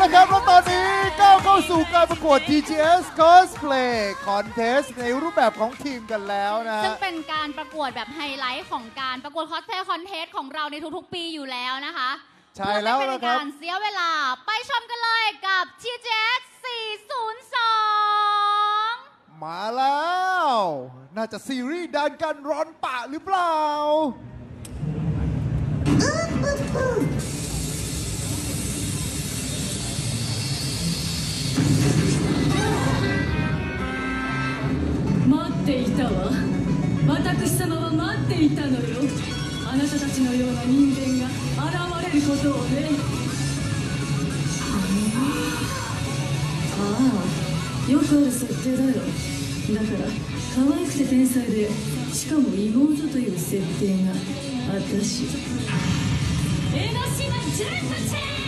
ละครับแล้วตอนนี้ก้าวเข้าสู่การประกวด TGS Cosplay Contest ในรูปแบบของทีมกันแล้วนะซึ่งเป็นการประกวดแบบไฮไลท์ของการประกวด Cosplay Contest ของเราในทุกๆปีอยู่แล้วนะคะใช่แล้วนะครับเพื่อไม่เป็นการเสียเวลาไปชมกันเลยกับ TGS 402 มาแล้วน่าจะซีรีส์ดันกันร้อนปะหรือเปล่า待っていたわ。私様は待っていたのよ。あなたたちのような人間が現れることをね。ああ、よくある設定だよ。だから可愛くて天才で、しかも妹という設定が私。江ノ島純子ちゃん。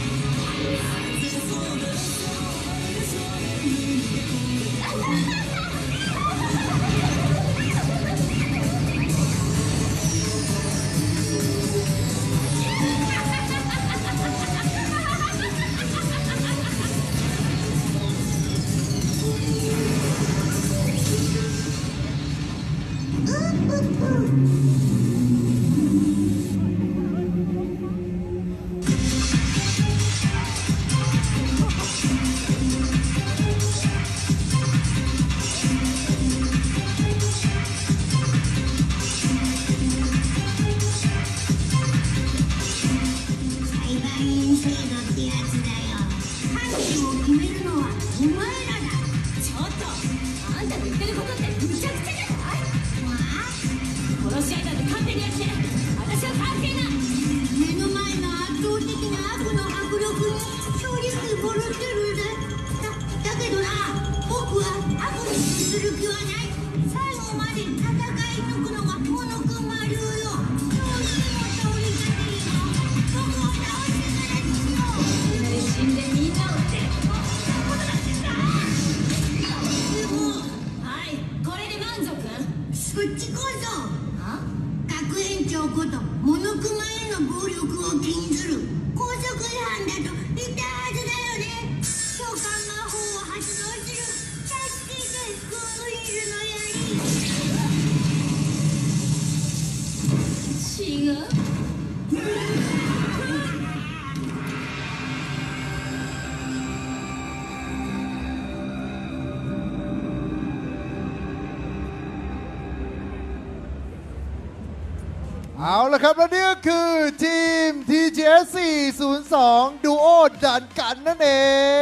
เอาละครับและนี่ก็คือทีม TGS 402 Duo ดันกันนั่นเอง